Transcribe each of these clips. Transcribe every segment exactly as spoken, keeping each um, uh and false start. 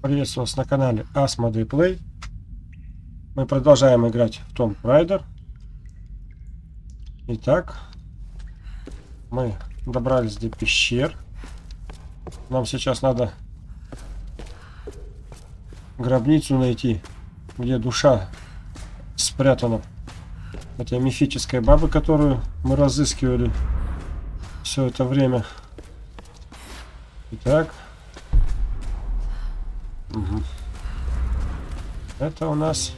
Приветствую вас на канале Asmodee Play. Мы продолжаем играть в Tomb Raider. Итак, мы добрались до пещер. Нам сейчас надо гробницу найти, где душа спрятана этой мифической бабы, которую мы разыскивали все это время. Итак, угу. Это у нас...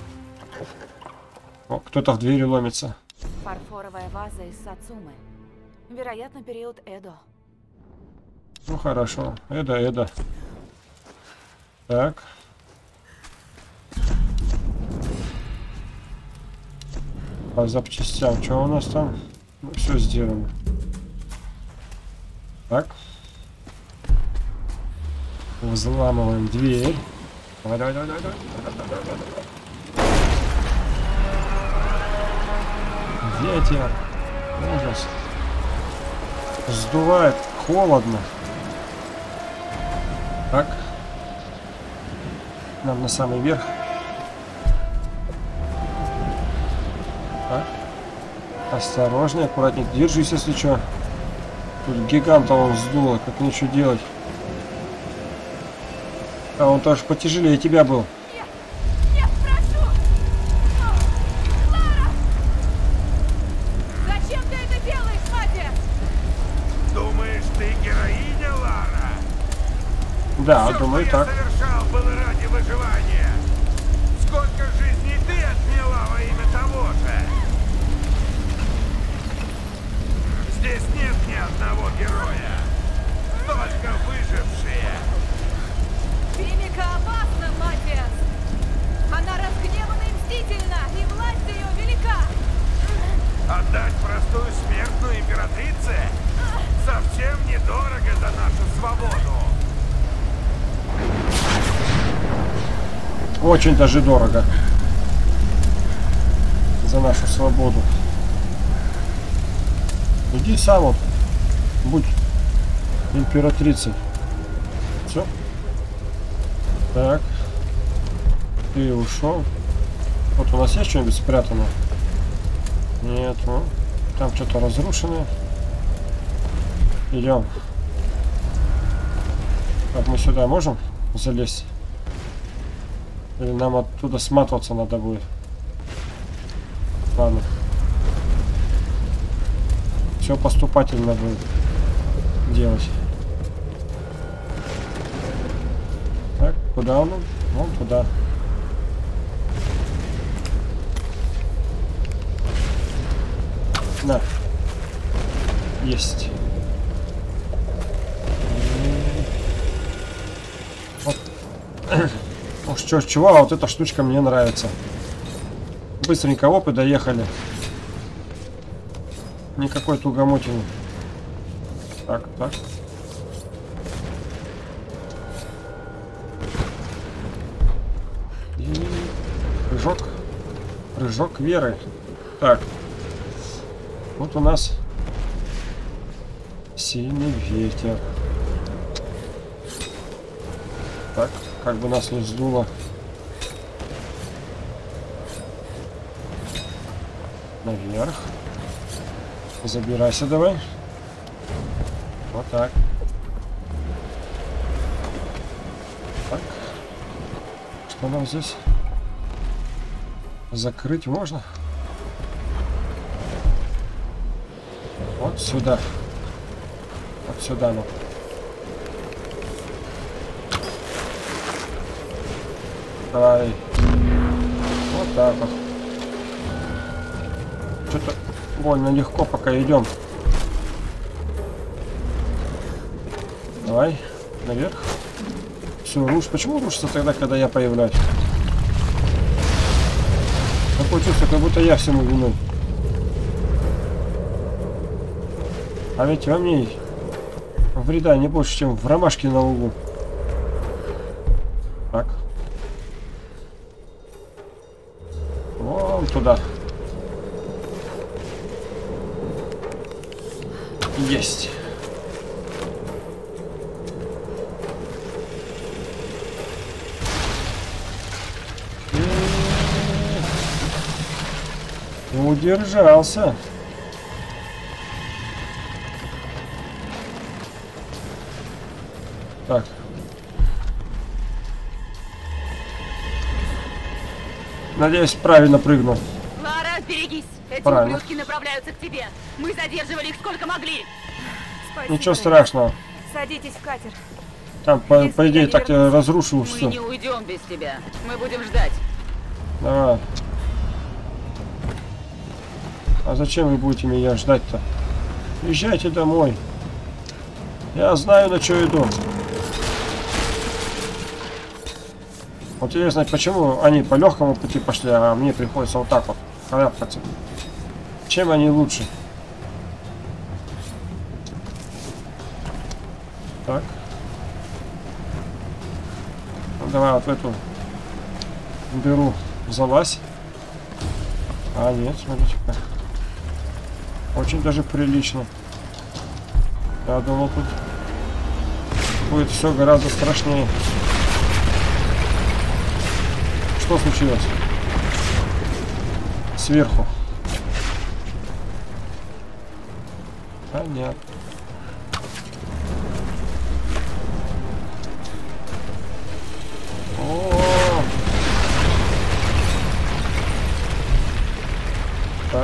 О, кто-то в двери ломится. Фарфоровая ваза из Сацумы. Вероятно, период Эдо. Ну хорошо, Эдо, Эдо. Так. По запчастям, что у нас там? Ну, все сделано. Так. Взламываем дверь. Давай, давай, давай, давай, давай. Ветер. Ужас. Сдувает. Холодно. Так. Нам на самый верх. Так. Осторожнее, аккуратнее. Держись, если что. Тут гиганта он сдуло, как ничего делать. А он тоже потяжелее тебя был. Нет, нет, прошу! Лара! Зачем ты это делаешь, Матиас? Думаешь, ты героиня, Лара? Да, Все, думаю, что я так. совершал, было ради выживания. Сколько жизней ты отняла во имя того же? Здесь нет ни одного героя. Только выжившие. Химика опасна, Матиас! Она разгневана и мстительна, и власть ее велика! Отдать простую смертную императрице совсем недорого за нашу свободу. Очень даже дорого. За нашу свободу. Иди сам вот. Будь императрицей. Все. Так. Ты ушел. Вот у нас есть что-нибудь спрятано? Нет, ну. Там что-то разрушенное. Идем. Так, мы сюда можем залезть? Или нам оттуда сматываться надо будет? Ладно. Все поступательно будет делать. Так, куда он? Вон туда. На. Есть. Вот. Уж чё, чего, а вот эта штучка мне нравится. Быстренько оп и доехали. Никакой тугомотины. Так, так. И прыжок. Прыжок веры. Так. Вот у нас сильный ветер. Так, как бы нас не сдуло. Наверх. Забирайся давай. Вот так. Так. Что нам здесь? Закрыть можно? Вот сюда. Вот сюда, ну. Давай. Вот так вот. Что-то больно легко пока идем. Давай, наверх. Все, руш. Почему рушится тогда, когда я появляюсь? Такое чувство, как будто я всему виной. А ведь во мне вреда не больше, чем в ромашке на углу. Так. Вон туда. Есть. Удержался. Так. Надеюсь, правильно прыгнул. Лара, берегись! Эти Правильно. ублюдки направляются к тебе. Мы задерживали их сколько могли. Спасибо, Ничего Рэй. страшного. Садитесь в катер. Там, по, Если по идее, я не так я вернусь, разрушил Мы все. не уйдем без тебя. Мы будем ждать. Давай. А зачем вы будете меня ждать-то? Езжайте домой. Я знаю, на что иду. Вот интересно, почему они по легкому пути пошли, а мне приходится вот так вот карабкаться. Чем они лучше? Так. Ну, давай вот в эту дыру залазь. А, нет, смотрите-ка. Очень даже прилично. Я думал, тут будет все гораздо страшнее. Что случилось? Сверху. Понятно. О-о-о. Так.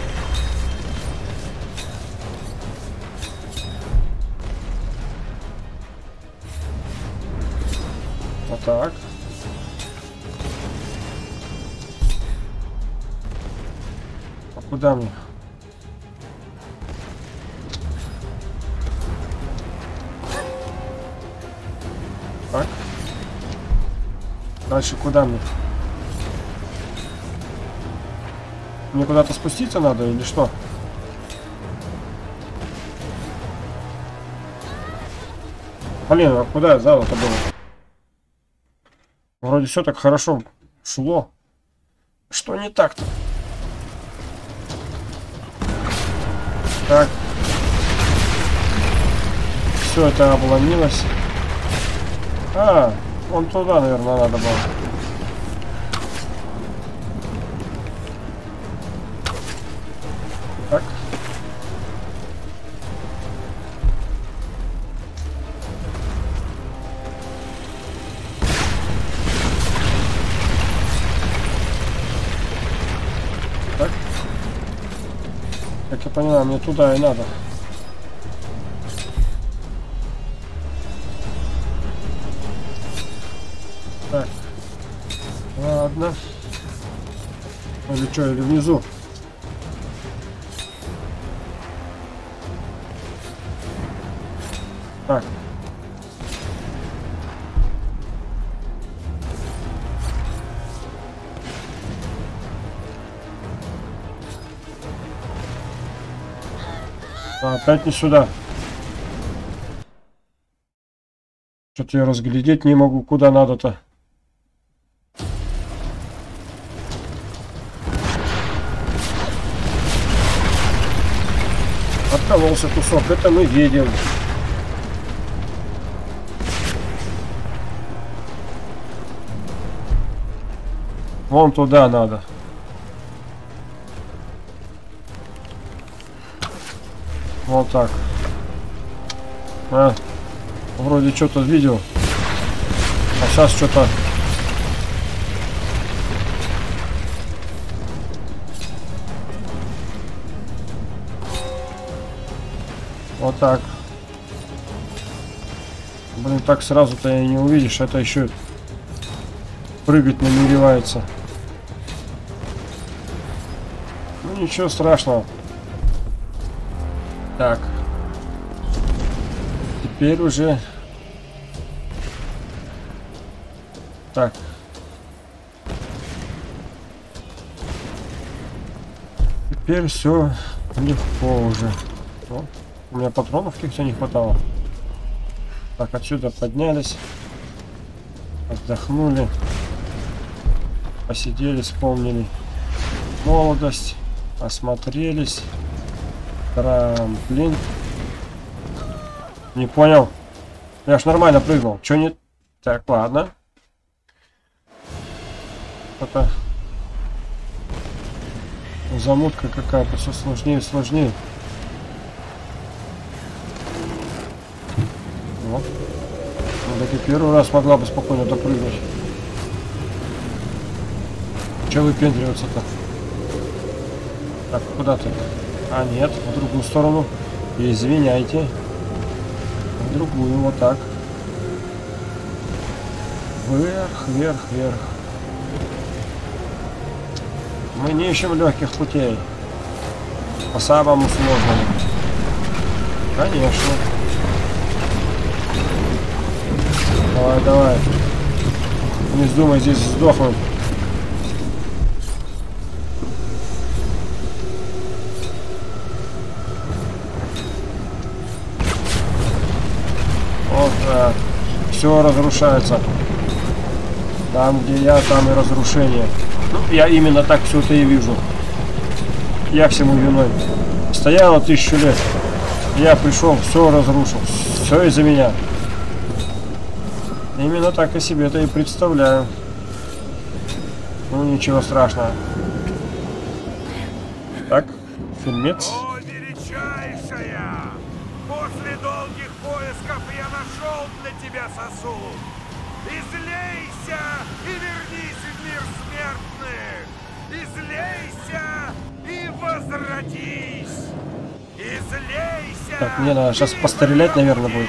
Вот так. А куда мне? Так. Дальше куда мне? Мне куда-то спуститься надо или что? Блин, а куда я зал-то было? Вроде все так хорошо шло. Что не так-то? Так. Все это обломилось. А, вон туда, наверное, надо было. Так. Так. Как я понимаю, мне туда и надо. Так. Ладно. Или что, или внизу? Так. А, опять не сюда. Что-то я разглядеть не могу, куда надо-то. Откололся кусок, это мы видим. Вон туда надо. Вот так. А, вроде что-то видел. А сейчас что-то... Вот так. Блин, так сразу-то и не увидишь. Это еще прыгать намеревается. Ну ничего страшного. Так. Теперь уже... Так. Теперь все легко уже. Вот. У меня патронов каких-то не хватало. Так, отсюда поднялись. Отдохнули. Посидели, вспомнили молодость. Осмотрелись. Трамплин. Не понял. Я ж нормально прыгнул. Че не... Так, ладно. Это... Замутка какая-то, все сложнее и сложнее. Вот. Ну, так и первый раз могла бы спокойно допрыгнуть. Че выпендриваться-то? Так, куда ты? А, нет, в другую сторону. Извиняйте. В другую, вот так. Вверх, вверх, вверх. Мы не ищем легких путей. По самому сложному. Конечно. Давай, давай. Не вздумай здесь сдохнуть. Вот так. Все разрушается. Там, где я, там и разрушение. Ну, я именно так все это и вижу. Я всему виной. Стояла тысячу лет. Я пришел, все разрушил. Все из-за меня. Именно так я себе это и представляю. Ну, ничего страшного. Так, фильмец. О, величайшая! После долгих поисков я нашел для тебя сосуд. Излейся и вернись в мир смертных! Излейся и возродись! Излейся! Так, мне надо сейчас пострелять, наверное, будет.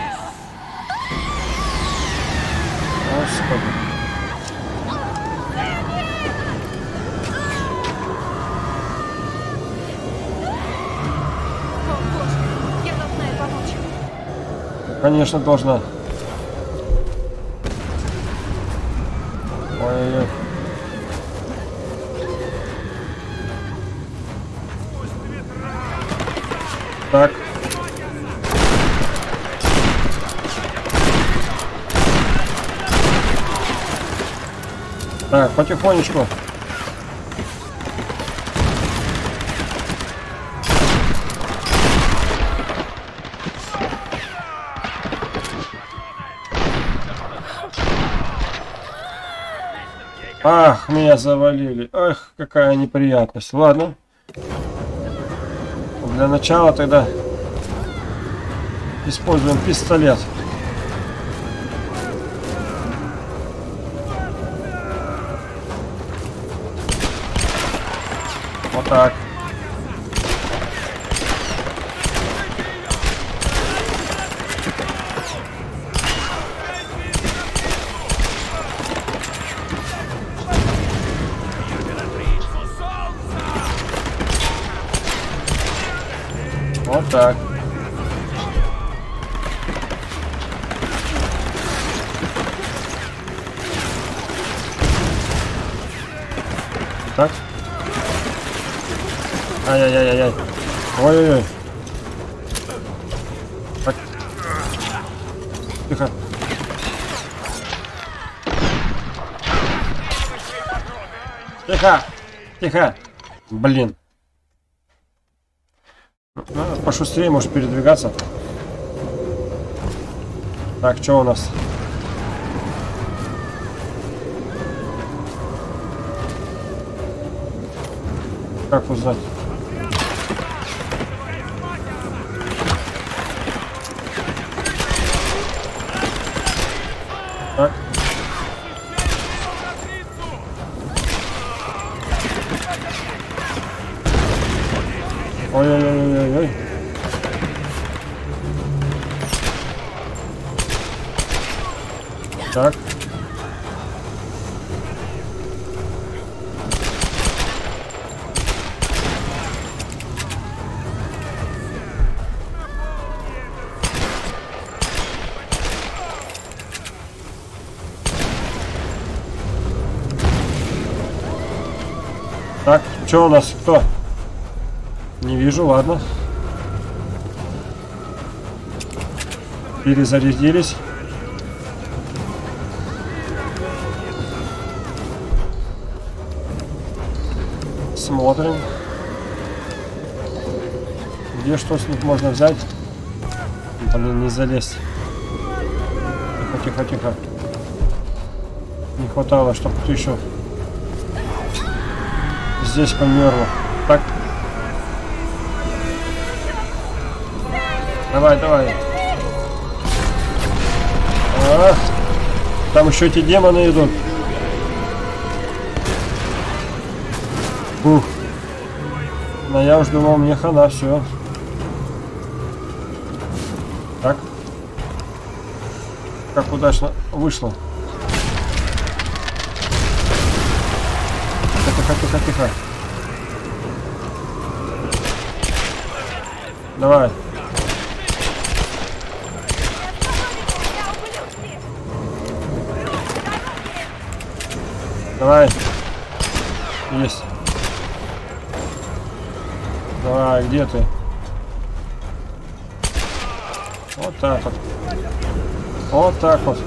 Господи. О, Боже, я должна ей помочь. Конечно, должна. Ой-ой-ой. Так. Так, потихонечку. Ах, меня завалили. Ах, какая неприятность. Ладно. Для начала тогда используем пистолет. Вот так. Вот так. Так. Ай-яй-яй-яй. Ой-ой-ой. Так. Тихо. Тихо. Тихо. Блин. Надо пошустрее, может, передвигаться. Так, что у нас? Как узнать? Так. Ой-ой-ой-ой-ой. Так. Так, что у нас? Кто? Не вижу, ладно. Перезарядились. Смотрим. Где что с них можно взять? Блин, не залезть. Тихо, тихо, тихо. Не хватало, чтобы ты еще здесь померла. Так. Давай, давай. А, там еще эти демоны идут. Ух. Но я уж думал, мне хана, все. Так. Как удачно вышло. Тихо, тихо, тихо. Давай. Давай. Есть. Давай, где ты? Вот так вот. Вот так вот.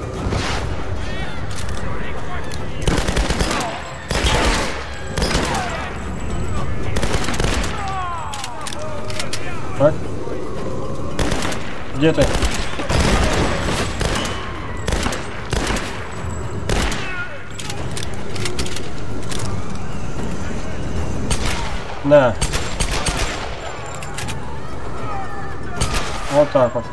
Так. Где ты? На. Вот так вот.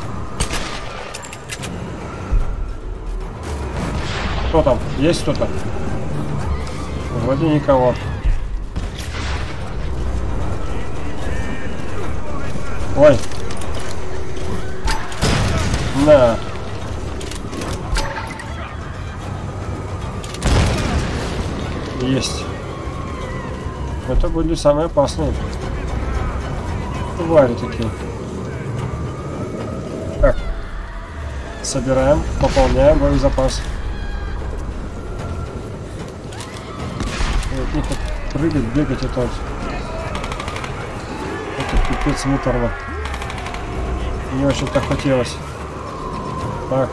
Кто там? Есть кто-то? Вроде никого. Ой. На. Есть. Это были самые опасные твари такие. Так. Собираем, пополняем боезапас. Вот, ну, прыгать, бегать это вот. Это пипец муторно. Не очень так хотелось. Так.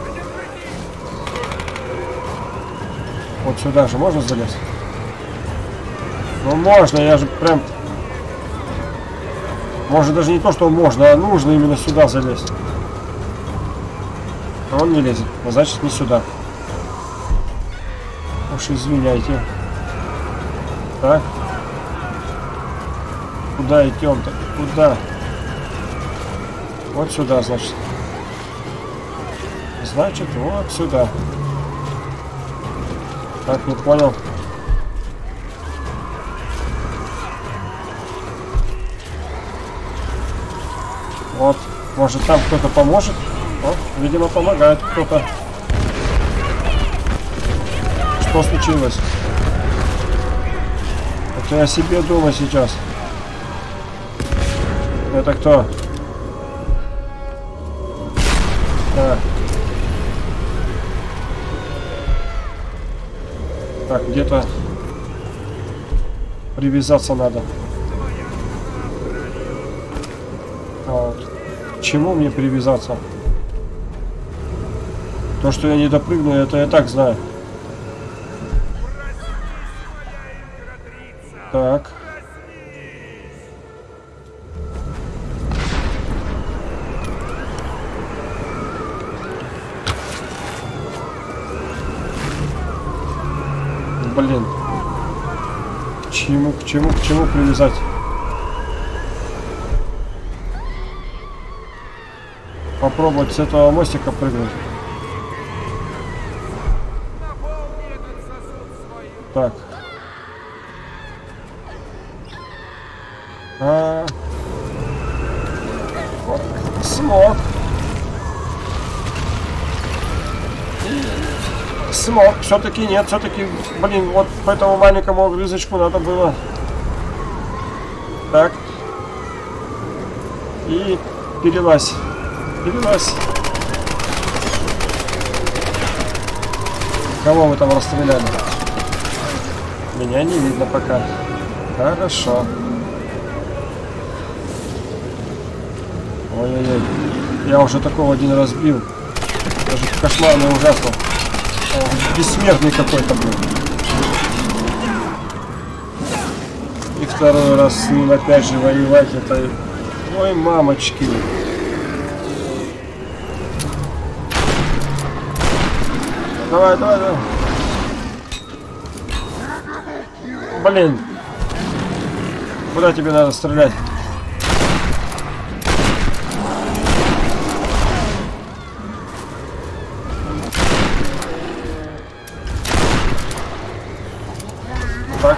Вот сюда же можно залезть? Ну можно, я же прям... Может даже не то, что можно, а нужно именно сюда залезть. А он не лезет, а значит не сюда. Уж извиняйте. Так. Куда идем-то? Куда? Вот сюда, значит. Значит, вот сюда. Так, не понял. Вот, может там кто-то поможет? О, видимо, помогает кто-то. Что случилось? Это я себе думаю сейчас. Это кто? Так. Так, где-то привязаться надо. А вот. К чему мне привязаться? То, что я не допрыгну, это я так знаю. Так. Блин. К чему, к чему, к чему привязать? Попробовать с этого мостика прыгнуть. Так. А... Вот. Смог. Смог. Все-таки нет. Все-таки, блин, вот по этому маленькому огрызочку надо было. Так. И перелазь. Перелазь. Кого вы там расстреляли? Меня не видно пока. Хорошо. Ой-ой-ой. Я уже такого один раз бил. Даже кошмарно и ужасно. Он бессмертный какой-то был. И второй раз с ним опять же воевать. Это... Ой, мамочки. Давай, давай, давай. Блин. Куда тебе надо стрелять? Так.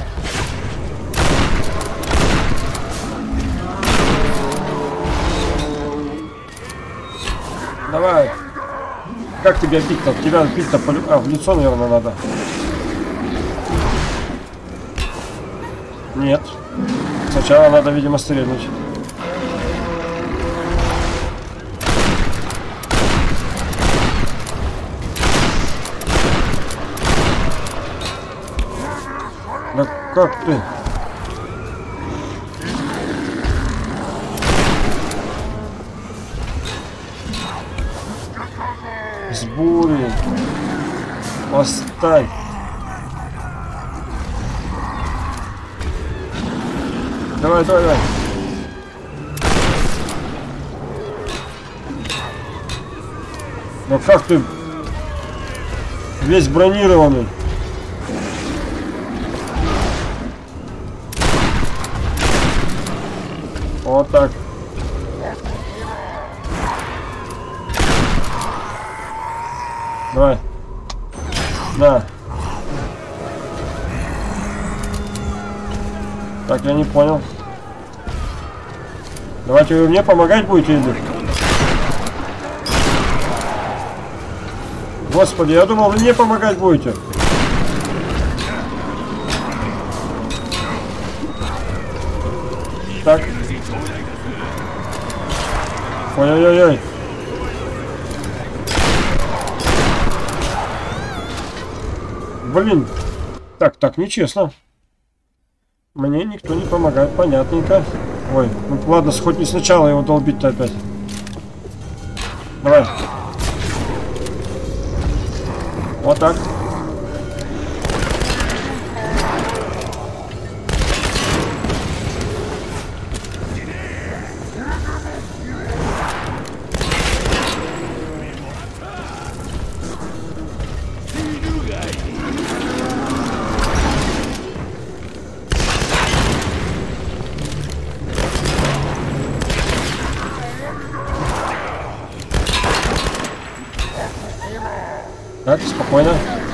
Давай. Как тебя бить-то? Тебя бить-то по... а, в лицо, наверное, надо. Нет. Сначала надо, видимо, стрельнуть. Да как ты? С бурей. Оставь. Давай, давай, давай. Ну как ты весь бронированный? Вот так. Давай. На. Так, я не понял. Давайте вы мне помогать будете или? Господи, я думал, вы мне помогать будете. Так. Ой-ой-ой-ой. Блин. Так, так нечестно. Мне никто не помогает, понятненько. Ой, ну ладно, хоть не сначала его долбить-то опять. Давай. Вот так. Так, спокойно.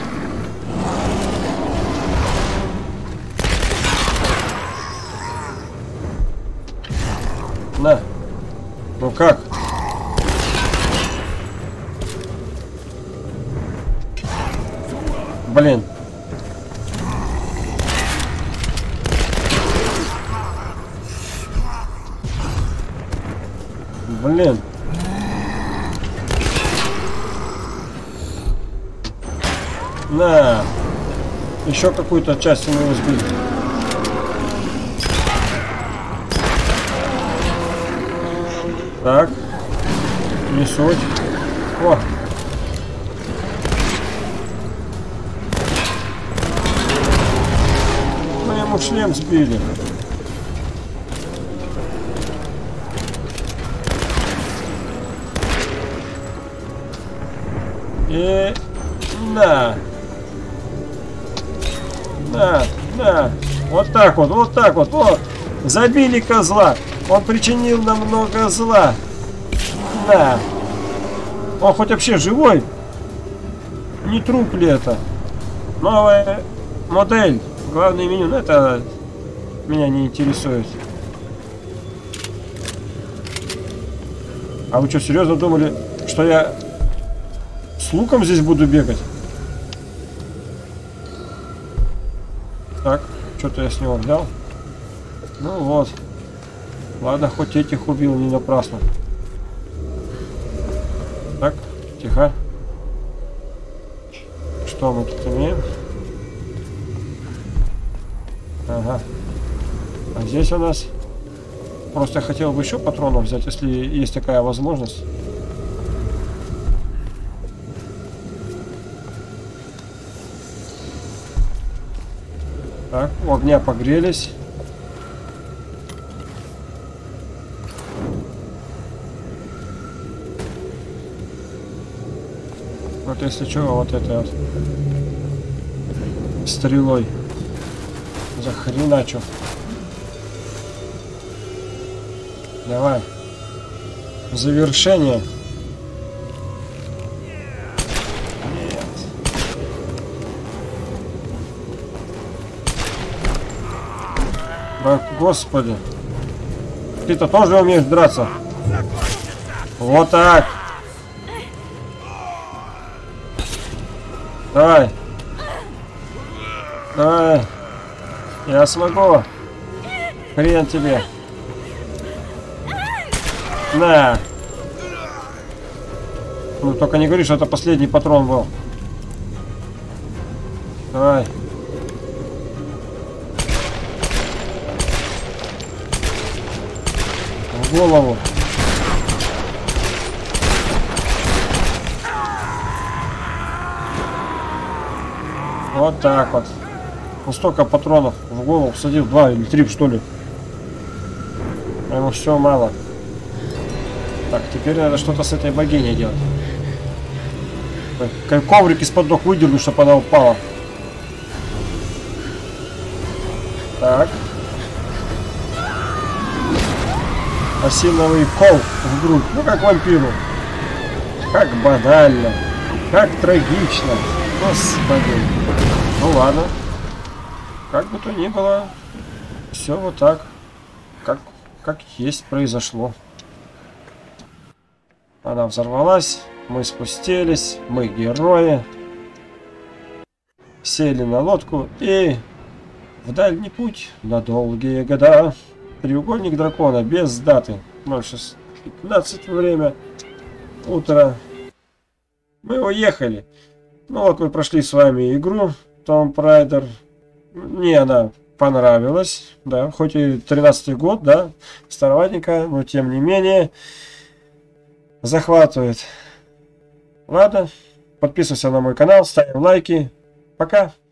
На. Ну как? Блин. Блин. На. Еще какую-то часть мы сбили. Так. Не суть. О. Мы ему шлем сбили. И на. На, на. Вот так вот, вот так вот. Вот. Забили козла. Он причинил нам много зла. На. Он хоть вообще живой? Не труп ли это? Новая модель. Главное меню. Но это меня не интересует. А вы что, серьезно думали, что я с луком здесь буду бегать? Так, что-то я с него взял. Ну вот. Ладно, хоть этих убил не напрасно. Так, тихо. Что мы тут имеем? Ага. А здесь у нас... Просто я хотел бы еще патронов взять, если есть такая возможность. Так, у огня погрелись. Вот если что, вот это вот стрелой захреначу. Давай. Завершение. Нет. Да, господи. Ты-то тоже умеешь драться? Вот так. Давай. Давай. Я смогу. Хрен тебе. На. Ну только не говори, что это последний патрон был. Давай. В голову. Вот так вот. Ну столько патронов в голову всадил, два или три что ли. Ему все мало. Так, теперь надо что-то с этой богиней делать. Как коврик из-под ног выдерну, чтобы она упала. Так. Осиновый кол в грудь. Ну как вампиру. Как банально. Как трагично. Господи. Ну ладно. Как бы то ни было. Все вот так. Как, как есть произошло. Она взорвалась. Мы спустились. Мы герои. Сели на лодку и в дальний путь на долгие года. Треугольник дракона без даты. ноль шесть пятнадцать время. Утро. Мы уехали. Ну вот мы прошли с вами игру Tomb Raider. Мне она понравилась. Да, хоть и тринадцатый год, да. Староватенькая, но тем не менее захватывает. Ладно. Подписывайся на мой канал, ставим лайки. Пока.